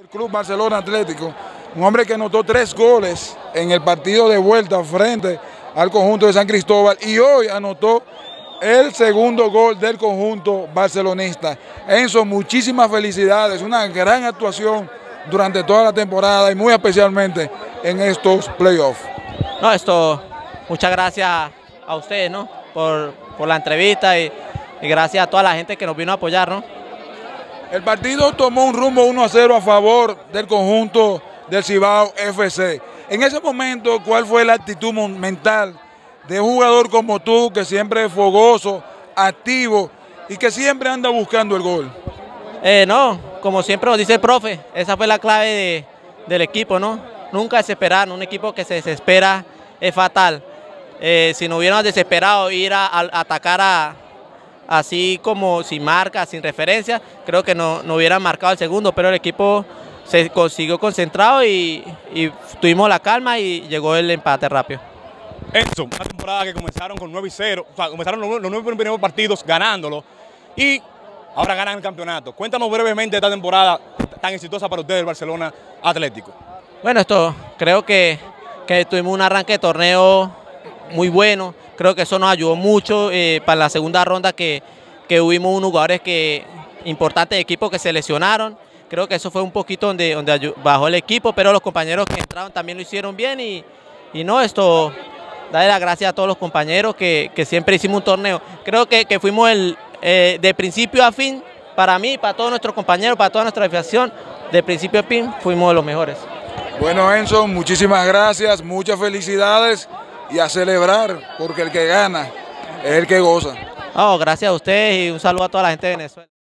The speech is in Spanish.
Club Barcelona Atlético, un hombre que anotó 3 goles en el partido de vuelta frente al conjunto de San Cristóbal y hoy anotó el segundo gol del conjunto barcelonista. Enzo, muchísimas felicidades, una gran actuación durante toda la temporada y muy especialmente en estos playoffs. No, muchas gracias a ustedes, ¿no? por la entrevista y gracias a toda la gente que nos vino a apoyar, ¿no? El partido tomó un rumbo 1-0 a favor del conjunto del Cibao FC. En ese momento, ¿cuál fue la actitud mental de un jugador como tú, que siempre es fogoso, activo y que siempre anda buscando el gol? No, como siempre nos dice el profe, esa fue la clave del equipo, ¿no? Nunca desesperar, un equipo que se desespera es fatal. Si no hubiéramos desesperado ir a atacar así como sin marca, sin referencia, creo que no hubieran marcado el segundo, pero el equipo se consiguió concentrado y tuvimos la calma y llegó el empate rápido. Enzo, una temporada que comenzaron con 9-0, o sea, comenzaron los 9 primeros partidos ganándolo y ahora ganan el campeonato. Cuéntanos brevemente esta temporada tan exitosa para ustedes, el Barcelona Atlético. Bueno, creo que tuvimos un arranque de torneo muy bueno, creo que eso nos ayudó mucho para la segunda ronda que hubimos unos jugadores importantes de equipo que se lesionaron. Creo que eso fue un poquito donde bajó el equipo, pero los compañeros que entraron también lo hicieron bien y darle las gracias a todos los compañeros que siempre hicimos un torneo. Creo que fuimos de principio a fin, para mí, para todos nuestros compañeros, para toda nuestra afición, de principio a fin fuimos de los mejores. Bueno, Enzo, muchísimas gracias, muchas felicidades y a celebrar, porque el que gana es el que goza. Oh, gracias a ustedes y un saludo a toda la gente de Venezuela.